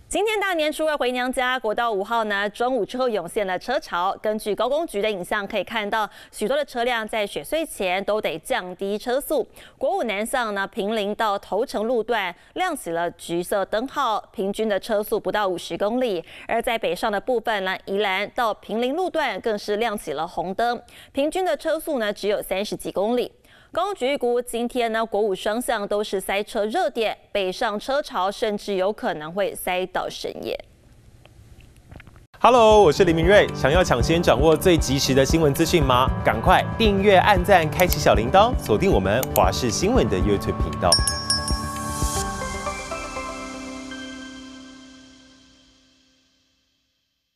今天大年初二回娘家，国道5号呢，中午之后涌现了车潮。根据高工局的影像可以看到，许多的车辆在雪隧前都得降低车速。国五南向呢，坪林到头城路段亮起了橘色灯号，平均的车速不到50公里。而在北上的部分呢，宜兰到坪林路段更是亮起了红灯，平均的车速呢只有30几公里。高工局预估，今天呢，国五双向都是塞车热点，北上车潮甚至有可能会塞到深夜。 Hello， 我是林明瑞。想要抢先掌握最及时的新闻资讯吗？赶快订阅、按赞、开启小铃铛，锁定我们华视新闻的 YouTube 频道。